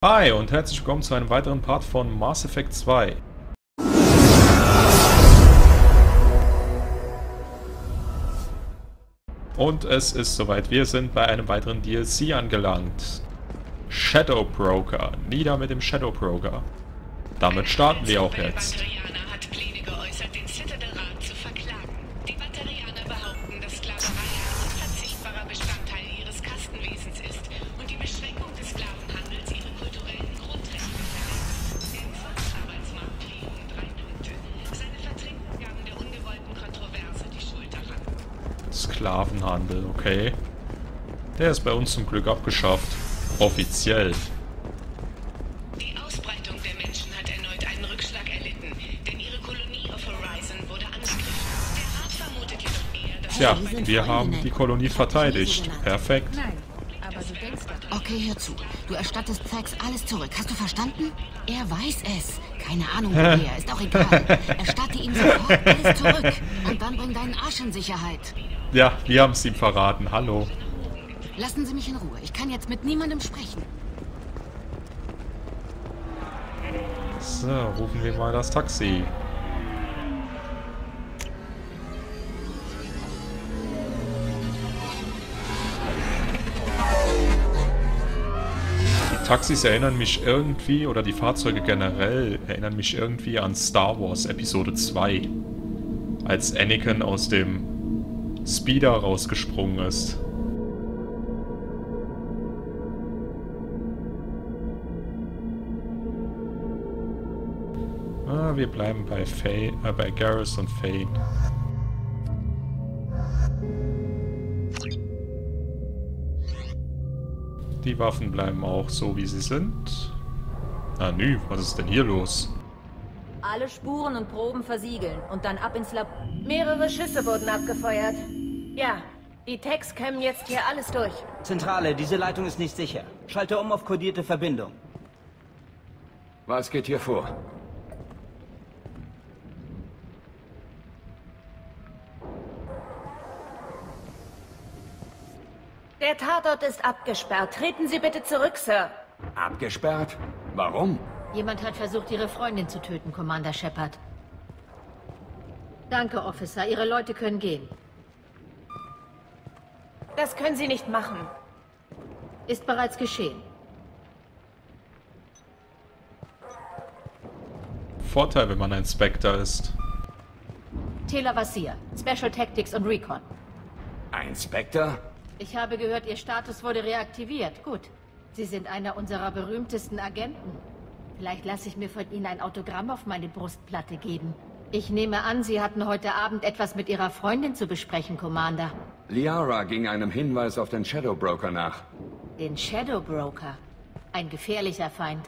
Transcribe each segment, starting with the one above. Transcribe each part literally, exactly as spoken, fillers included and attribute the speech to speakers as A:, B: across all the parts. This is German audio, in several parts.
A: Hi und herzlich willkommen zu einem weiteren Part von Mass Effect zwei. Und es ist soweit, wir sind bei einem weiteren D L C angelangt. Shadow Broker. Nieder mit dem Shadow Broker. Damit starten wir auch jetzt.
B: Batarianer hat Pläne geäußert, den Citadel-Rat zu verklagen. Die Batarianer behaupten, dass Sklaverei ein unverzichtbarer Bestandteil ihres Kastenwesens ist und die Beschränkung des Sklavenhandels ihre kulturellen Grundrechte verletzt. Der Zwangsarbeitsmarkt fehlen drei Punkte. Seine Vertreter gaben der ungewollten Kontroverse die Schuld daran.
A: Sklavenhandel, okay. Der ist bei uns zum Glück abgeschafft. Offiziell.
B: Die Ausbreitung der Menschen hat erneut einen Rückschlag erlitten, denn ihre Kolonie auf Horizon wurde angegriffen. Der Rat vermutet jedoch eher, dass...
A: Tja, wir haben die Kolonie verteidigt. Perfekt.
C: Nein, aber du denkst doch.
D: Okay, hör zu. Du erstattest Zax alles zurück. Hast du verstanden? Er weiß es. Keine Ahnung woher, ist auch egal. Erstatte ihm sofort alles zurück. Und dann bring deinen Arsch in Sicherheit.
A: Ja, wir haben es ihm verraten. Hallo.
D: Lassen Sie mich in Ruhe. Ich kann jetzt mit niemandem sprechen.
A: So, rufen wir mal das Taxi. Die Taxis erinnern mich irgendwie, oder die Fahrzeuge generell, erinnern mich irgendwie an Star Wars Episode zwei. Als Anakin aus dem Speeder rausgesprungen ist. Ah, wir bleiben bei Faye, äh, bei Garrus und Faye. Die Waffen bleiben auch so, wie sie sind. Ah, nü, was ist denn hier los?
C: Alle Spuren und Proben versiegeln und dann ab ins Lab. Mehrere Schüsse wurden abgefeuert. Ja, die Techs kämmen jetzt hier alles durch.
E: Zentrale, diese Leitung ist nicht sicher. Schalte um auf kodierte Verbindung.
F: Was geht hier vor?
C: Der Tatort ist abgesperrt. Treten Sie bitte zurück, Sir.
F: Abgesperrt? Warum?
G: Jemand hat versucht, Ihre Freundin zu töten, Commander Shepard. Danke, Officer. Ihre Leute können gehen.
C: Das können Sie nicht machen.
G: Ist bereits geschehen.
A: Vorteil, wenn man ein Spectre ist.
G: Tela Vasir, Special Tactics und Recon.
F: Ein Spectre?
G: Ich habe gehört, Ihr Status wurde reaktiviert. Gut. Sie sind einer unserer berühmtesten Agenten. Vielleicht lasse ich mir von Ihnen ein Autogramm auf meine Brustplatte geben. Ich nehme an, Sie hatten heute Abend etwas mit Ihrer Freundin zu besprechen, Commander.
F: Liara ging einem Hinweis auf den Shadow Broker nach.
G: Den Shadow Broker. Ein gefährlicher Feind.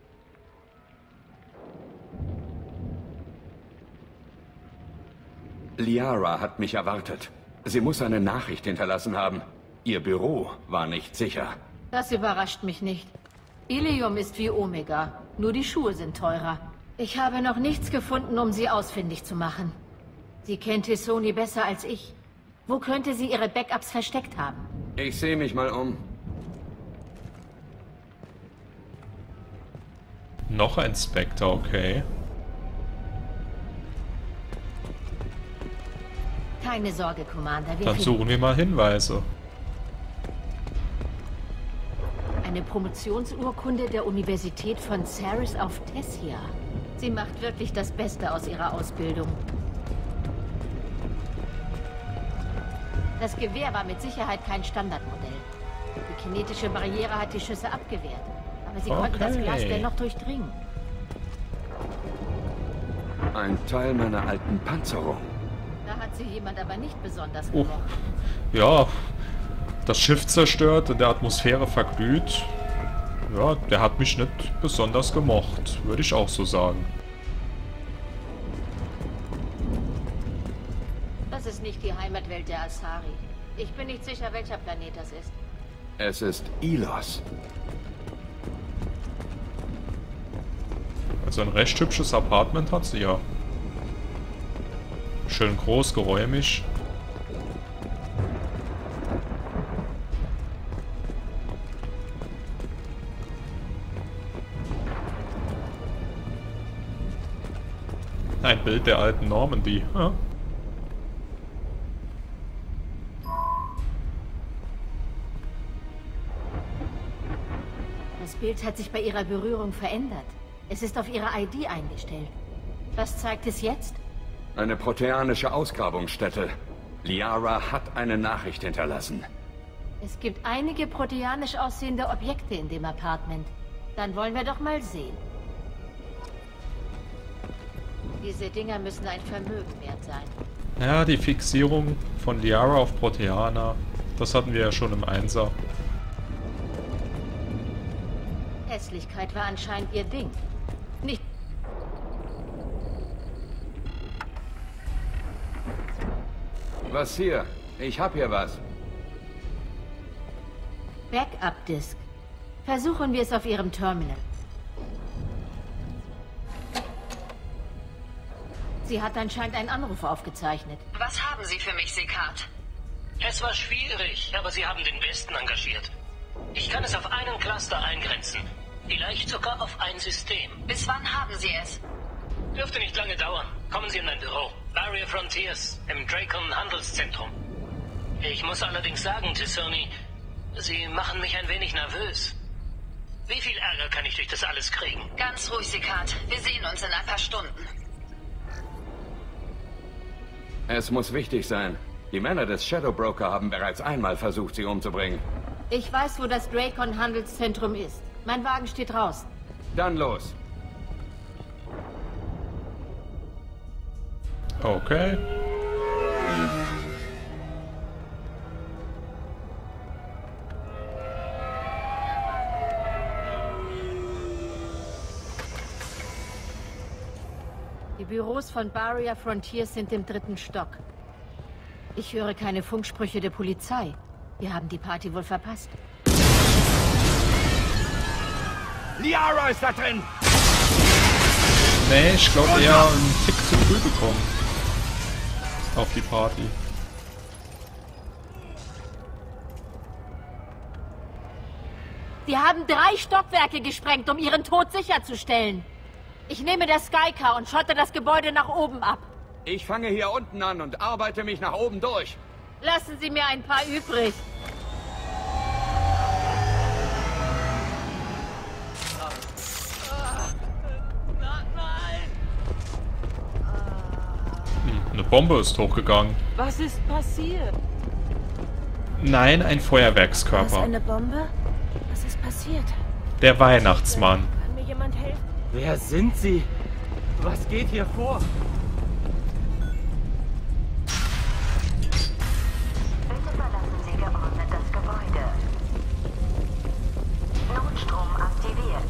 F: Liara hat mich erwartet. Sie muss eine Nachricht hinterlassen haben. Ihr Büro war nicht sicher.
G: Das überrascht mich nicht. Ilium ist wie Omega, nur die Schuhe sind teurer. Ich habe noch nichts gefunden, um sie ausfindig zu machen. Sie kennt Hysoni besser als ich. Wo könnte sie ihre Backups versteckt haben?
F: Ich sehe mich mal um.
A: Noch ein Spectre, okay.
G: Keine Sorge, Commander. Wir
A: Dann suchen wir mal Hinweise.
G: Eine Promotionsurkunde der Universität von Ceres auf Tessia. Sie macht wirklich das Beste aus ihrer Ausbildung. Das Gewehr war mit Sicherheit kein Standardmodell. Die kinetische Barriere hat die Schüsse abgewehrt. Aber sie konnten das Glas
A: Okay.
G: dennoch durchdringen.
F: Ein Teil meiner alten Panzerung.
G: Da hat sie jemand aber nicht besonders
A: Oh.
G: gemocht.
A: Ja, das Schiff zerstört, in der Atmosphäre verglüht. Ja, der hat mich nicht besonders gemocht, würde ich auch so sagen.
G: Das ist nicht die Heimatwelt der Asari. Ich bin nicht sicher, welcher Planet das ist.
F: Es ist Ilos.
A: Also ein recht hübsches Apartment hat sie ja. Schön groß, geräumig. Ein Bild der alten Normandy. Ja.
G: Das Bild hat sich bei ihrer Berührung verändert. Es ist auf ihre I D eingestellt. Was zeigt es jetzt?
F: Eine proteanische Ausgrabungsstätte. Liara hat eine Nachricht hinterlassen.
G: Es gibt einige proteanisch aussehende Objekte in dem Apartment. Dann wollen wir doch mal sehen. Diese Dinger müssen ein Vermögen wert sein.
A: Ja, die Fixierung von Liara auf Proteaner, das hatten wir ja schon im Einser.
G: Hässlichkeit war anscheinend ihr Ding. Nicht...
F: Was hier? Ich hab hier was.
G: Backup-Disk. Versuchen wir es auf Ihrem Terminal. Sie hat anscheinend einen Anruf aufgezeichnet.
B: Was haben Sie für mich, Sekart?
H: Es war schwierig, aber Sie haben den Besten engagiert. Ich kann es auf einen Cluster eingrenzen. Vielleicht sogar auf ein System.
B: Bis wann haben Sie es?
H: Dürfte nicht lange dauern. Kommen Sie in mein Büro. Barrier Frontiers, im Dracon Handelszentrum. Ich muss allerdings sagen, T'Soni, Sie machen mich ein wenig nervös. Wie viel Ärger kann ich durch das alles kriegen?
B: Ganz ruhig, Sekart. Wir sehen uns in ein paar Stunden.
F: Es muss wichtig sein. Die Männer des Shadow Broker haben bereits einmal versucht, sie umzubringen.
G: Ich weiß, wo das Dracon Handelszentrum ist. Mein Wagen steht draußen.
F: Dann los.
A: Okay.
G: Die Büros von Barrier Frontiers sind im dritten Stock. Ich höre keine Funksprüche der Polizei. Wir haben die Party wohl verpasst.
F: Liara ist da drin!
A: Nee, ich glaube eher einen Tick zu früh bekommen. Auf die Party.
G: Die haben drei Stockwerke gesprengt, um ihren Tod sicherzustellen. Ich nehme das Skycar und schotte das Gebäude nach oben ab.
F: Ich fange hier unten an und arbeite mich nach oben durch.
G: Lassen Sie mir ein paar übrig.
A: Hm, eine Bombe ist hochgegangen.
C: Was ist passiert?
A: Nein, ein
C: Was,
A: Feuerwerkskörper.
C: eine Bombe? Was ist passiert?
A: Der Weihnachtsmann.
C: Kann mir jemand helfen?
E: Wer sind Sie? Was geht hier vor?
I: Bitte verlassen Sie geordnet das Gebäude. Notstrom aktiviert.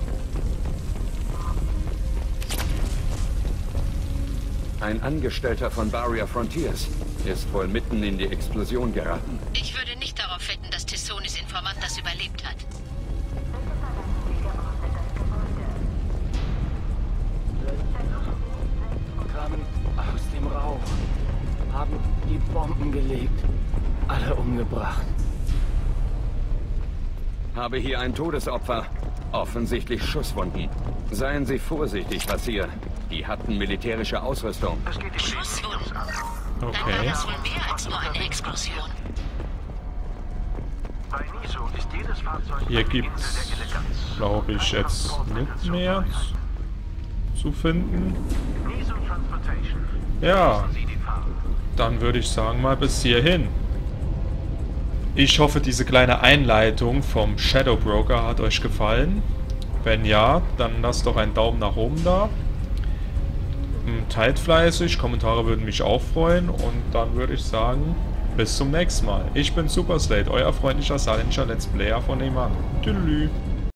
F: Ein Angestellter von Barrier Frontiers ist wohl mitten in die Explosion geraten.
D: Ich würde nicht darauf wetten, dass T'Sonis Informant das überlebt hat.
E: Kamen aus dem Rauch, haben die Bomben gelegt, alle umgebracht.
F: Habe hier ein Todesopfer. Offensichtlich Schusswunden. Seien Sie vorsichtig, was hier. Die hatten militärische Ausrüstung.
D: Schusswunden. Dann war
A: Okay.
D: das wohl mehr als nur eine Explosion.
A: Hier gibt's, glaube ich, jetzt nicht mehr zu finden. Ja, dann würde ich sagen mal bis hierhin. Ich hoffe, diese kleine Einleitung vom Shadow Broker hat euch gefallen. Wenn ja, dann lasst doch einen Daumen nach oben da. Teilt fleißig, Kommentare würden mich auch freuen. Und dann würde ich sagen, bis zum nächsten Mal. Ich bin Super Slate, euer freundlicher Silencer Let's Player von nebenan. Tschüss.